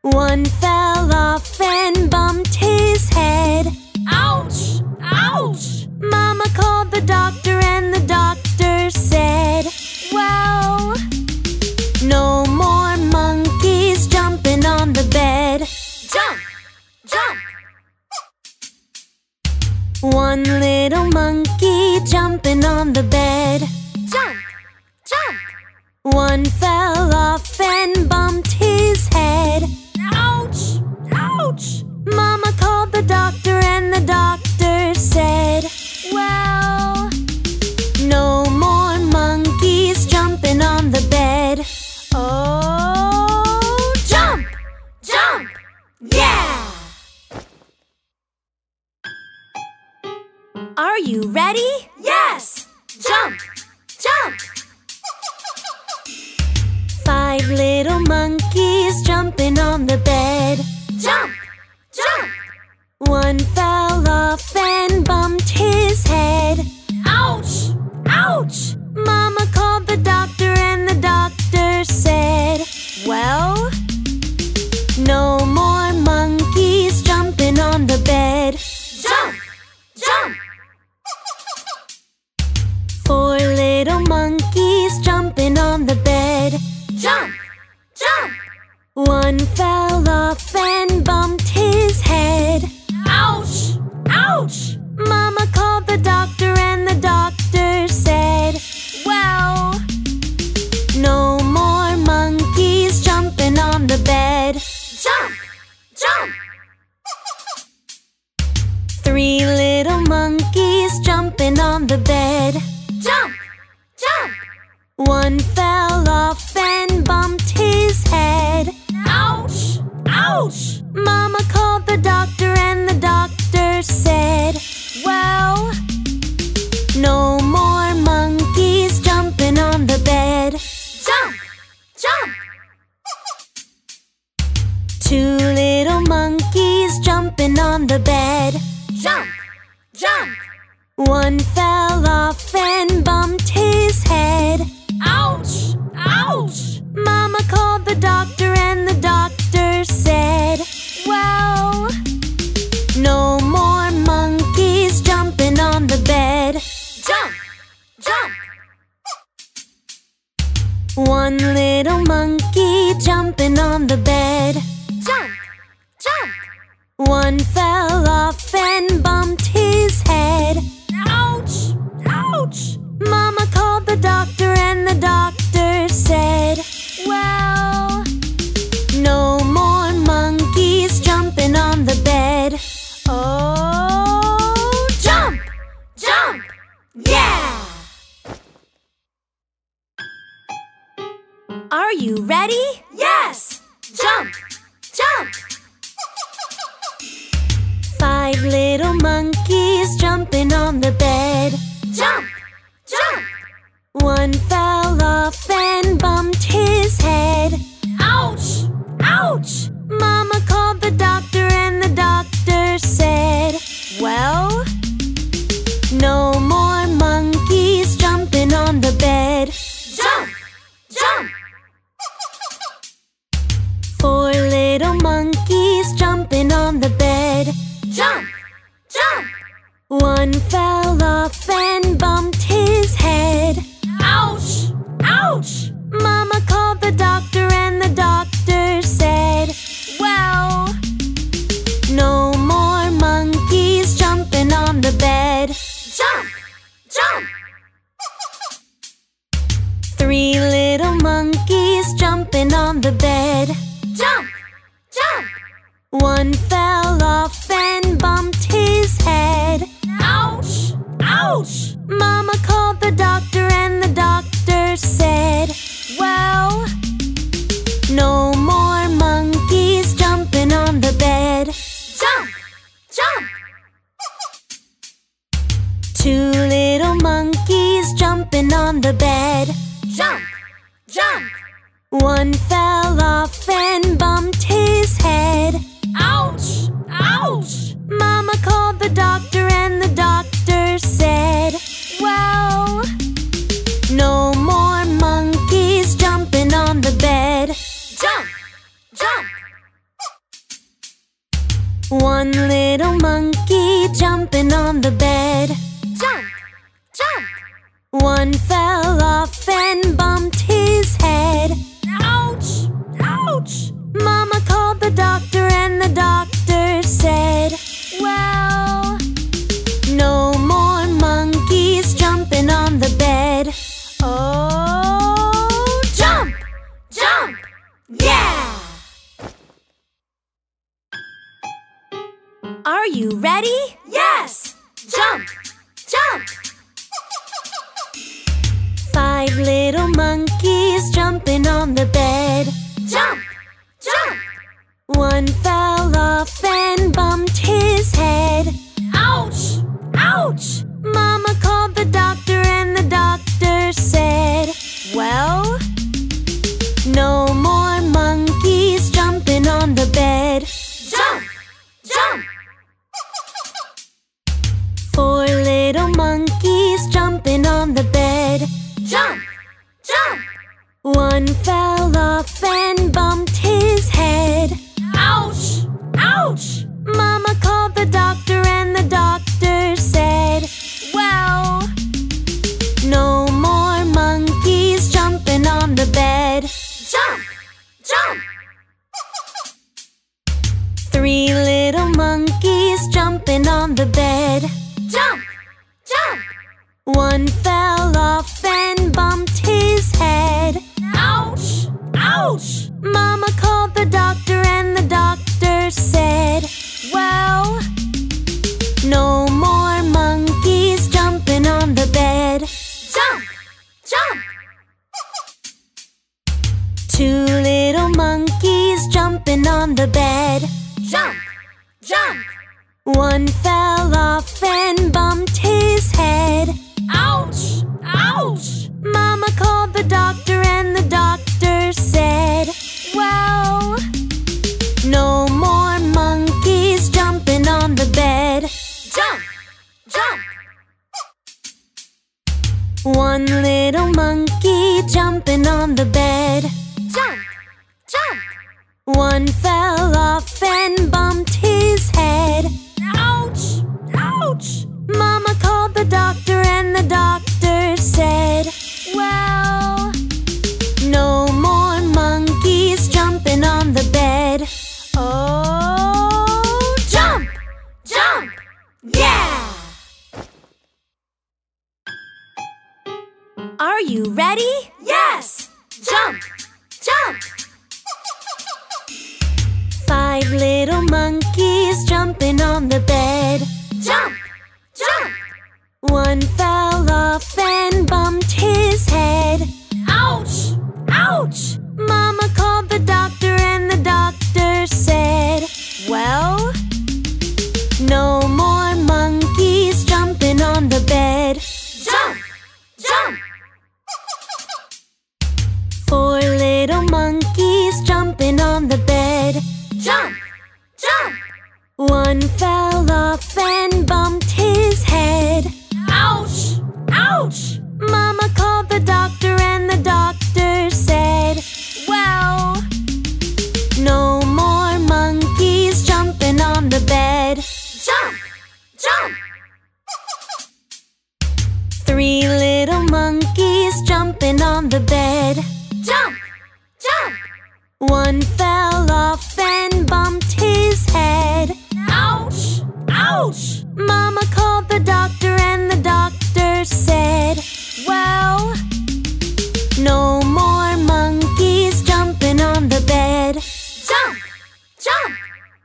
Speaker 1: One fell off and bumped his head.
Speaker 2: Ouch! Ouch!
Speaker 1: Mama called the doctor and the doctor said, well, no more monkeys jumping on the bed.
Speaker 2: Jump! Jump!
Speaker 1: One little monkey jumping on the bed.
Speaker 2: Jump! Jump!
Speaker 1: One fell off and bumped his head.
Speaker 2: Ouch! Ouch!
Speaker 1: Mama called the doctor and the doctor said, well, no more monkeys jumping on the bed. Oh,
Speaker 2: Jump! Jump! Yeah!
Speaker 1: are you ready?
Speaker 2: Yes! Jump! Jump!
Speaker 1: 5 little monkeys jumping on the bed.
Speaker 2: Jump! Jump!
Speaker 1: One fell off and bumped his head.
Speaker 2: Ouch! Ouch!
Speaker 1: Mama called the doctor and the doctor said, well, no more monkeys jumping on the bed.
Speaker 2: Jump! Jump!
Speaker 1: 4 little monkeys jumping on the bed.
Speaker 2: Jump! Jump!
Speaker 1: One fell off and bumped his head.
Speaker 2: Ouch! Ouch!
Speaker 1: Mama called the doctor and the doctor said, well, no more monkeys jumping on the bed.
Speaker 2: Jump! Jump!
Speaker 1: 3 little monkeys jumping on the bed.
Speaker 2: Jump! Jump!
Speaker 1: One fell off and bumped his head.
Speaker 2: Ouch! Ouch!
Speaker 1: Mama called the doctor and the doctor said, well, no more monkeys jumping on the bed.
Speaker 2: Jump! Jump!
Speaker 1: 2 little monkeys jumping on the bed.
Speaker 2: Jump! Jump!
Speaker 1: One fell off and bumped his head.
Speaker 2: Ouch! Ouch!
Speaker 1: Mama called the doctor and the doctor said, well, no more monkeys jumping on the bed.
Speaker 2: Jump! Jump!
Speaker 1: 1 little monkey jumping on the bed.
Speaker 2: Jump! Jump!
Speaker 1: One fell off and bumped his head.
Speaker 2: Ouch! Ouch!
Speaker 1: Mama called the doctor and the doctor said, well, no more monkeys jumping on the bed. Oh,
Speaker 2: Jump! Jump! Yeah!
Speaker 1: are you ready?
Speaker 2: Yes! Jump! Jump!
Speaker 1: 5 little monkeys jumping on the bed.
Speaker 2: Jump! Jump!
Speaker 1: One fell off and bumped his head.
Speaker 2: Ouch! Ouch!
Speaker 1: Mama called the doctor and the doctor said, well, no more monkeys jumping on the bed.
Speaker 2: Jump! Jump!
Speaker 1: 4 little monkeys jumping on the bed.
Speaker 2: Jump! Jump!
Speaker 1: One fell off and bumped his head.
Speaker 2: Ouch! Ouch!
Speaker 1: Mama called the doctor and the doctor said, well, no more monkeys jumping on the bed.
Speaker 2: Jump! Jump!
Speaker 1: 3 little monkeys jumping on the bed.
Speaker 2: Jump! Jump!
Speaker 1: One fell off and bumped his head.
Speaker 2: Ouch! Ouch!
Speaker 1: One little monkey jumping on the bed.
Speaker 2: Jump, jump.
Speaker 1: One fell off and bumped his head.
Speaker 2: Ouch, ouch.
Speaker 1: Mama called the doctor and the doctor said, well, no more monkeys jumping on the bed. Oh,
Speaker 2: Jump, jump. Yeah!
Speaker 1: are you ready?
Speaker 2: Yes! Jump, jump.
Speaker 1: 5 little monkeys jumping on the bed.
Speaker 2: Jump, jump.
Speaker 1: One fell off and bumped his head.
Speaker 2: Ouch, ouch.
Speaker 1: Mama called the doctor and the doctor said, well, no more monkeys jumping on the bed.
Speaker 2: Jump, jump.
Speaker 1: 4 little monkeys jumping on the bed.
Speaker 2: Jump, jump.
Speaker 1: One fell off and bumped his head.
Speaker 2: Ouch, ouch.
Speaker 1: Mama called the doctor and the doctor said, well, no more monkeys jumping on the bed.
Speaker 2: Jump, jump.
Speaker 1: 3 little monkeys jumping on the bed.
Speaker 2: Jump, jump.
Speaker 1: One fell off and bumped his head.
Speaker 2: Ouch, ouch.
Speaker 1: Mama called the doctor and the doctor said, well, no more monkeys jumping on the bed.
Speaker 2: Jump, jump.
Speaker 1: 2 little monkeys jumping on the bed.
Speaker 2: Jump, jump.
Speaker 1: One fell off and bumped his head.
Speaker 2: Ouch, ouch.
Speaker 1: Mama called the doctor and the doctor said, well, no more monkeys jumping on the bed.
Speaker 2: Jump, jump.
Speaker 1: 1 little monkey jumping on the bed.
Speaker 2: Jump, jump.
Speaker 1: One fell off and bumped his head.
Speaker 2: Ouch, ouch.
Speaker 1: Mama called the doctor and the doctor said, well, no more monkeys jumping on the bed. Oh,
Speaker 2: Jump, jump. Yeah!
Speaker 1: are you ready?
Speaker 2: Yes! Jump, jump.
Speaker 1: 5 little monkeys jumping on the bed.
Speaker 2: Jump, jump.
Speaker 1: One fell off and bumped his head.
Speaker 2: Ouch, ouch.
Speaker 1: Mama called the doctor and the doctor said, well, no more monkeys jumping on the bed.
Speaker 2: Jump, jump.
Speaker 1: 4 little monkeys jumping on the bed.
Speaker 2: Jump, jump.
Speaker 1: One fell off and bumped his head.
Speaker 2: Ouch, ouch.
Speaker 1: Mama called the doctor and the doctor said, well, no more monkeys jumping on the bed.
Speaker 2: Jump, jump.
Speaker 1: 3 little monkeys jumping on the bed.
Speaker 2: Jump, jump.
Speaker 1: One fell off and bumped his head.
Speaker 2: Ouch, ouch.
Speaker 1: Mama called the doctor and the doctor said, well, no more monkeys jumping on the bed.
Speaker 2: Jump, jump.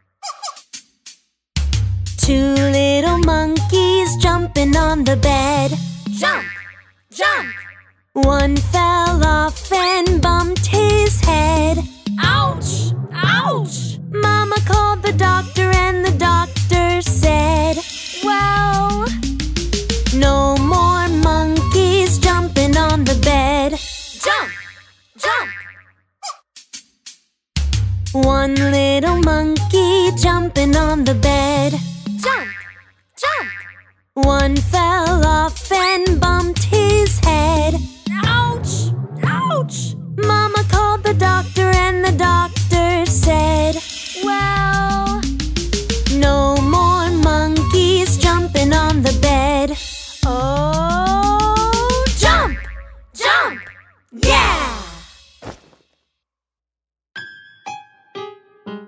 Speaker 1: 2 little monkeys jumping on the bed.
Speaker 2: Jump, jump.
Speaker 1: One fell off and bumped his head.
Speaker 2: Ouch, ouch.
Speaker 1: Mama called the doctor and the doctor said, well, no more monkeys jumping on the bed.
Speaker 2: Jump, jump.
Speaker 1: 1 little monkey jumping on the bed.
Speaker 2: Jump, jump.
Speaker 1: One fell off and bumped his head.
Speaker 2: Ouch, ouch.
Speaker 1: Mama called the doctor and the doctor said, well,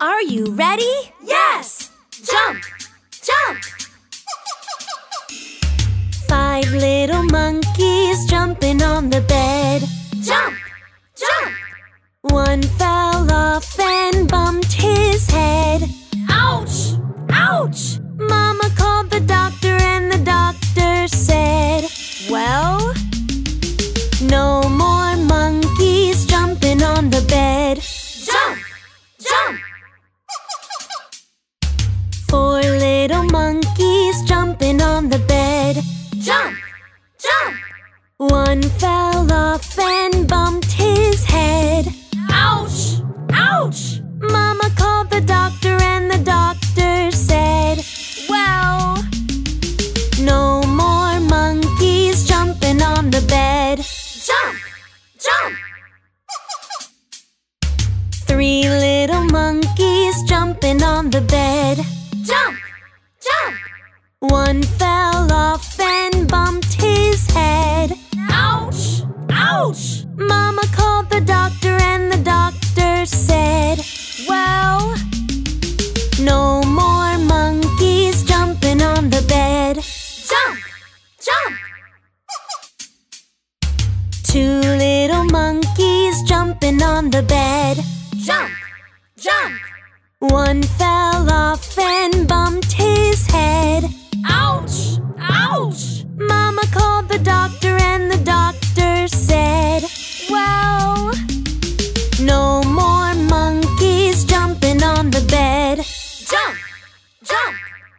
Speaker 1: Are you ready?
Speaker 2: Yes! Jump! Jump!
Speaker 1: 5 little monkeys jumping on the bed.
Speaker 2: Jump! Jump!
Speaker 1: One fell off and bumped his head.
Speaker 2: Ouch! Ouch!
Speaker 1: Mama called the doctor and the doctor said, well, no more monkeys jumping on the bed.
Speaker 2: Jump! Jump!
Speaker 1: 4 little monkeys jumping on the bed.
Speaker 2: Jump! Jump!
Speaker 1: One fell off and bumped his head.
Speaker 2: Ouch! Ouch!
Speaker 1: Mama called the doctor and the doctor said, well, no more monkeys jumping on the bed.
Speaker 2: Jump! Jump!
Speaker 1: 3 little monkeys jumping on the bed.
Speaker 2: Jump! Jump!
Speaker 1: One fell off and bumped his head.
Speaker 2: Ouch! Ouch!
Speaker 1: Mama called the doctor and the doctor said, well, no more monkeys jumping on the bed.
Speaker 2: Jump! Jump!
Speaker 1: 2 little monkeys jumping on the bed.
Speaker 2: Jump! Jump!
Speaker 1: One fell off and bumped his head.
Speaker 2: Ouch! Ouch!
Speaker 1: Mama called the doctor and the doctor said, well, no more monkeys jumping on the bed.
Speaker 2: Jump! Jump!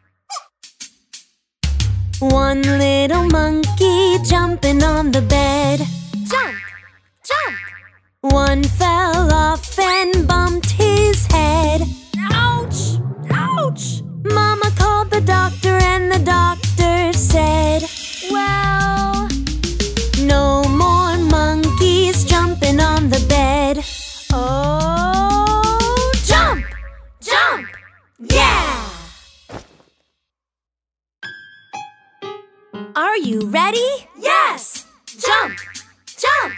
Speaker 1: 1 little monkey jumping on the bed.
Speaker 2: Jump! Jump!
Speaker 1: One fell off and bumped his head.
Speaker 2: Ouch! Ouch!
Speaker 1: Mama called the doctor and the doctor said, well, no more monkeys jumping on the bed. Oh,
Speaker 2: Jump! Jump! Yeah!
Speaker 1: are you ready?
Speaker 2: Yes! Jump! Jump!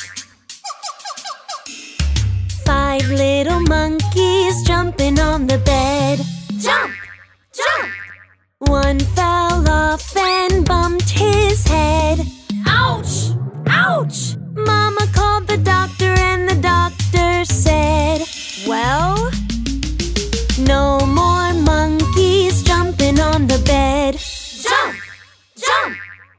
Speaker 1: 5 little monkeys jumping on the bed.
Speaker 2: Jump! Jump!
Speaker 1: One fell off and bumped his head.
Speaker 2: Ouch! Ouch!
Speaker 1: Mama called the doctor and the doctor said, well, no more monkeys jumping on the bed.
Speaker 2: Jump! Jump!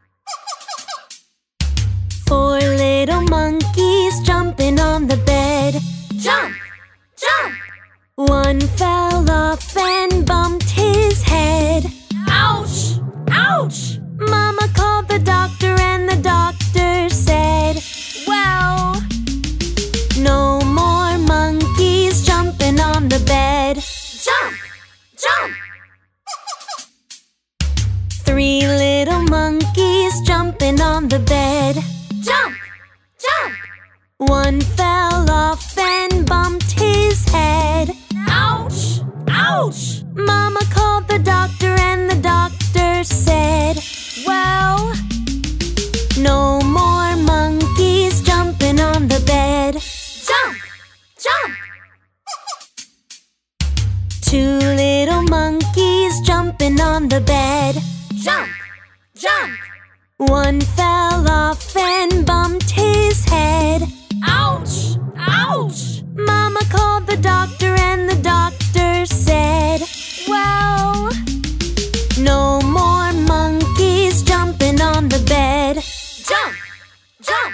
Speaker 1: 4 little monkeys jumping on the bed.
Speaker 2: Jump! Jump!
Speaker 1: One fell off and bumped his head.
Speaker 2: Ouch! Ouch!
Speaker 1: Mama called the doctor and the doctor said, well, no more monkeys jumping on the bed.
Speaker 2: Jump! Jump!
Speaker 1: 3 little monkeys jumping on the bed.
Speaker 2: Jump! Jump!
Speaker 1: One fell off and bumped his head.
Speaker 2: Ouch! Ouch!
Speaker 1: Mama called the doctor and the doctor said, well, no more monkeys jumping on the bed.
Speaker 2: Jump! Jump!
Speaker 1: 2 little monkeys jumping on the bed.
Speaker 2: Jump! Jump!
Speaker 1: One fell off and bumped his head.
Speaker 2: Ouch! Ouch!
Speaker 1: Mama called the doctor and the doctor said, well, no more monkeys jumping on the bed.
Speaker 2: Jump! Jump!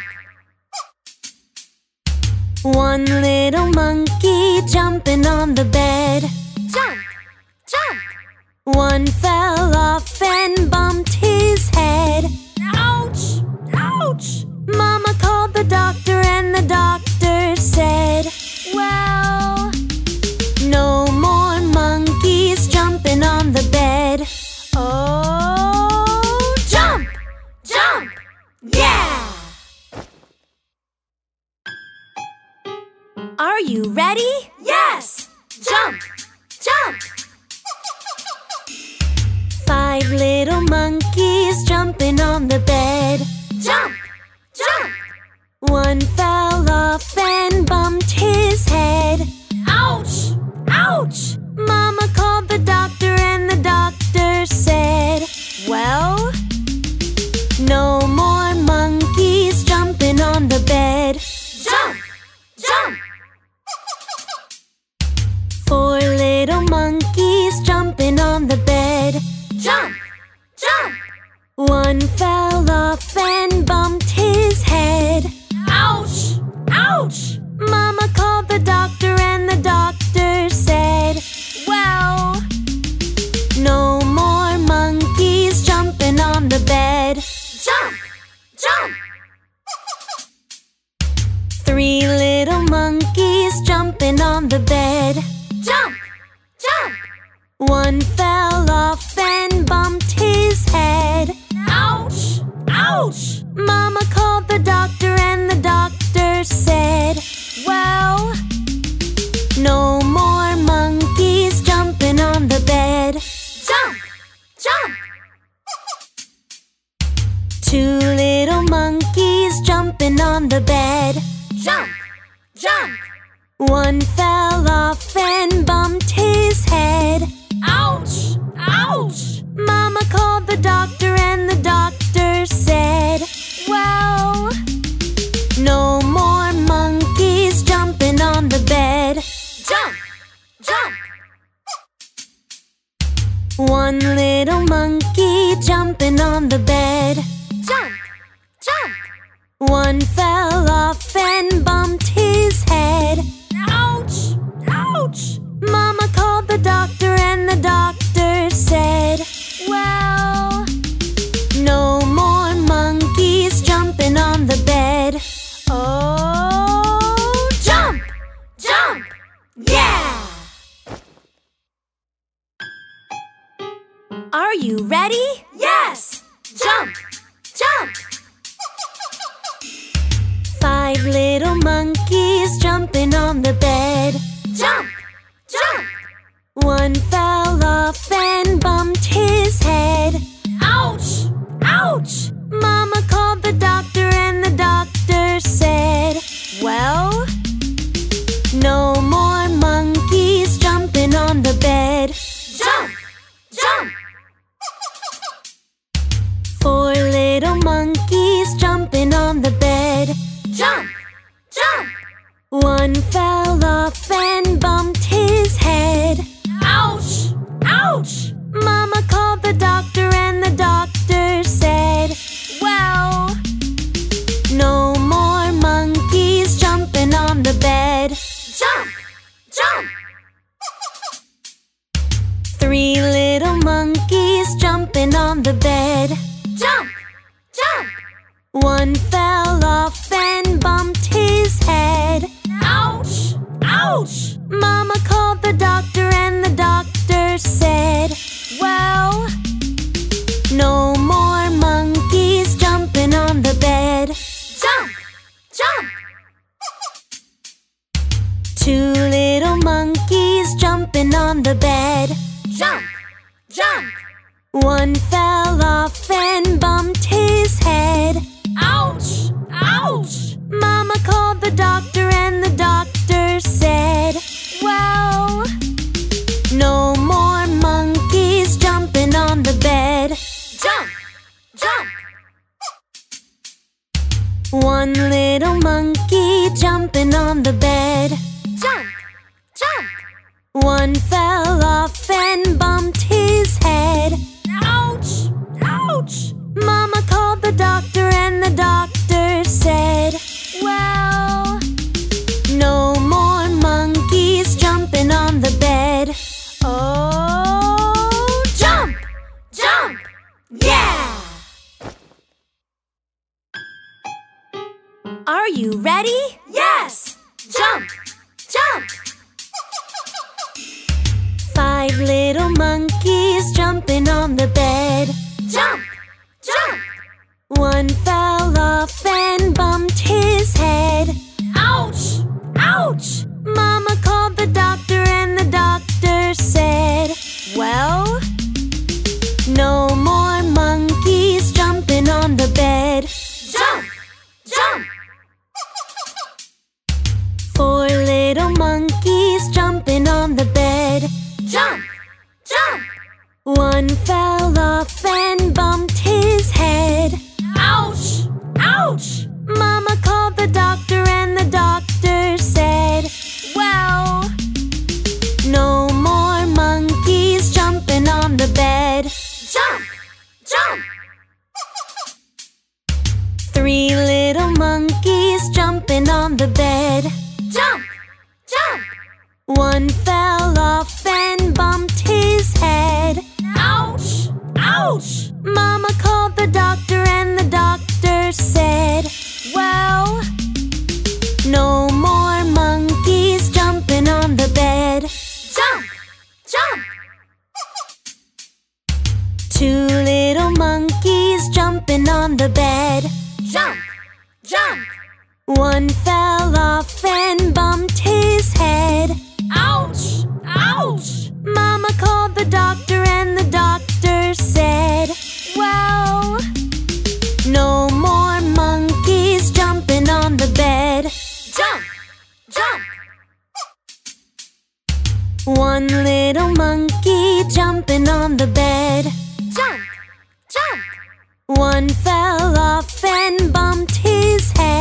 Speaker 1: 1 little monkey jumping on the bed.
Speaker 2: Jump! Jump!
Speaker 1: One fell off and bumped his head.
Speaker 2: Ouch! Ouch!
Speaker 1: Mama called the doctor and the doctor said, well, no more monkeys jumping on the bed. Oh,
Speaker 2: Jump! Jump! Yeah!
Speaker 1: are you ready?
Speaker 2: Yes! Jump! Jump!
Speaker 1: 5 little monkeys jumping on the bed.
Speaker 2: Jump! Jump!
Speaker 1: One fell off and bumped his head.
Speaker 2: Ouch! Ouch!
Speaker 1: little monkeys jumping on the bed.
Speaker 2: Jump, jump.
Speaker 1: One fell off and bumped his head.
Speaker 2: Ouch, ouch.
Speaker 1: Mama called the doctor and the doctor said, well, no more monkeys jumping on the bed.
Speaker 2: Jump, jump.
Speaker 1: Three little monkeys jumping on the bed.
Speaker 2: Jump, jump.
Speaker 1: One fell off and bumped his head.
Speaker 2: Ouch, ouch.
Speaker 1: Mama called the doctor and the doctor said, well, no more monkeys jumping on the bed.
Speaker 2: Jump, jump.
Speaker 1: Two little monkeys jumping on the bed.
Speaker 2: Jump, jump.
Speaker 1: One fell off and bumped his head.
Speaker 2: Ouch, ouch.
Speaker 1: Mama called the doctor and the doctor said, well, no more monkeys jumping on the bed.
Speaker 2: Jump, jump.
Speaker 1: One little monkey jumping on the bed.
Speaker 2: Jump, jump.
Speaker 1: One fell off and bumped his head.
Speaker 2: Ouch, ouch.
Speaker 1: Mama called the doctor and the doctor said, well, no more monkeys jumping on the bed. Oh,
Speaker 2: Jump, jump. Yeah!
Speaker 1: are you ready?
Speaker 2: Yes! Jump, jump.
Speaker 1: Five little monkeys jumping on the bed.
Speaker 2: Jump, jump.
Speaker 1: One fell off and bumped his head.
Speaker 2: Ouch, ouch.
Speaker 1: Mama called the doctor and the doctor said, well, no more monkeys jumping on the bed.
Speaker 2: Jump, jump.
Speaker 1: Four little monkeys jumping on the bed.
Speaker 2: Jump, jump.
Speaker 1: One fell off and bumped his head.
Speaker 2: Ouch, ouch.
Speaker 1: Mama called the doctor and the doctor said, well, no more monkeys jumping on the bed.
Speaker 2: Jump, jump.
Speaker 1: Three little monkeys jumping on the bed.
Speaker 2: Jump, jump.
Speaker 1: One fell off and bumped his head.
Speaker 2: Ouch, ouch.
Speaker 1: Mama called the doctor and the doctor said, well, no more monkeys jumping on the bed.
Speaker 2: Jump, jump.
Speaker 1: Two little monkeys jumping on the bed.
Speaker 2: Jump, jump.
Speaker 1: One fell off and bumped his head.
Speaker 2: Ouch, ouch.
Speaker 1: Mama called the doctor and the doctor said, well, no more monkeys jumping on the bed.
Speaker 2: Jump, jump.
Speaker 1: One little monkey jumping on the bed.
Speaker 2: Jump, jump.
Speaker 1: One fell off and bumped his head.
Speaker 2: Ouch, ouch.
Speaker 1: Mama called the doctor and the doctor said, well, no more monkeys jumping on the bed. Oh,
Speaker 2: Jump, jump. Yeah!
Speaker 1: are you ready?
Speaker 2: Yes! Jump, jump.
Speaker 1: Five little monkeys jumping on the bed.
Speaker 2: Jump, jump.
Speaker 1: One fell off and bumped his head.
Speaker 2: Ouch, ouch.
Speaker 1: Mama called the doctor and the doctor said, well, no more monkeys jumping on the bed.
Speaker 2: Jump, jump.
Speaker 1: Four little monkeys jumping on the bed.
Speaker 2: Jump, jump.
Speaker 1: One fell off on the bed.
Speaker 2: Jump, jump.
Speaker 1: One fell off and bumped his head.
Speaker 2: Ouch, ouch.
Speaker 1: Mama called the doctor and the doctor said, well, no more monkeys jumping on the bed.
Speaker 2: Jump, jump.
Speaker 1: Two little monkeys jumping on the bed.
Speaker 2: Jump, jump.
Speaker 1: One fell off and bumped his head.
Speaker 2: Ouch, ouch.
Speaker 1: Mama called the doctor and the doctor said, well, no more monkeys jumping on the bed.
Speaker 2: Jump, jump.
Speaker 1: One little monkey jumping on the bed.
Speaker 2: Jump, jump.
Speaker 1: One fell off and bumped his head.